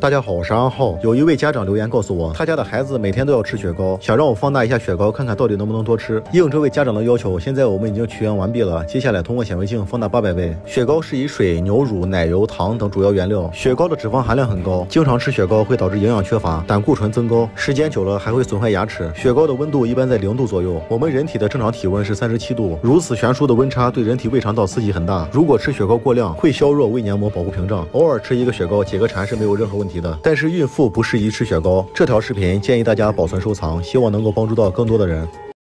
大家好，我是安浩。有一位家长留言告诉我，他家的孩子每天都要吃雪糕，想让我放大一下雪糕，看看到底能不能多吃。应这位家长的要求，现在我们已经取样完毕了。接下来通过显微镜放大800倍。雪糕是以水、牛乳、奶油、糖等主要原料。雪糕的脂肪含量很高，经常吃雪糕会导致营养缺乏，胆固醇增高，时间久了还会损坏牙齿。雪糕的温度一般在0度左右，我们人体的正常体温是37度，如此悬殊的温差对人体胃肠道刺激很大。如果吃雪糕过量，会削弱胃黏膜保护屏障。偶尔吃一个雪糕解个馋是没有任何问题的，但是孕妇不适宜吃雪糕。这条视频建议大家保存收藏，希望能够帮助到更多的人。